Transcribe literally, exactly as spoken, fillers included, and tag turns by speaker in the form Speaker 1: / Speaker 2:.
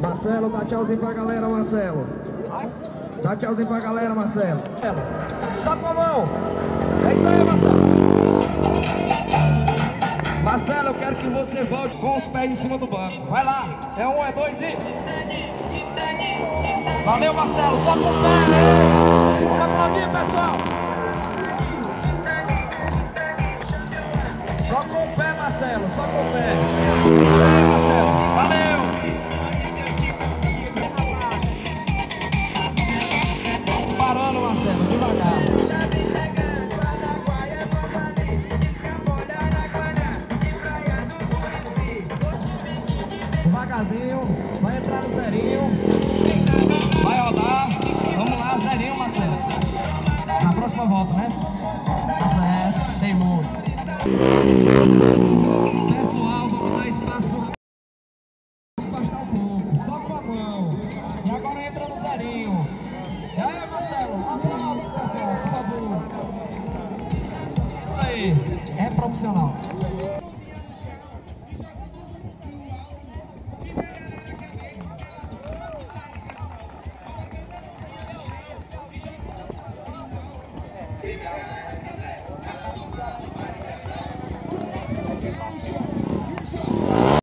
Speaker 1: Marcelo, dá tchauzinho pra galera, Marcelo. Dá tchauzinho pra galera, Marcelo. Só com a mão. É isso aí, Marcelo. Marcelo, eu quero que você volte com os pés em cima do banco. Vai lá. É um, é dois e... Valeu, Marcelo. Só com o pé, né? Vamos aplaudir, pessoal. Só com o pé, Marcelo. Só com o pé. Isso aí, Marcelo. Valeu. Parando, Marcelo. Devagar. Devagarzinho, vai entrar no zerinho, vai rodar, vamos lá, zerinho, Marcelo, na próxima volta, né? Tá certo, tem muito. Pessoal, vamos dar espaço para afastar um pouco, só com a mão, e agora entra no zerinho. E aí, Marcelo, aplauda, pessoal, por favor. Isso aí, é profissional. Obrigado.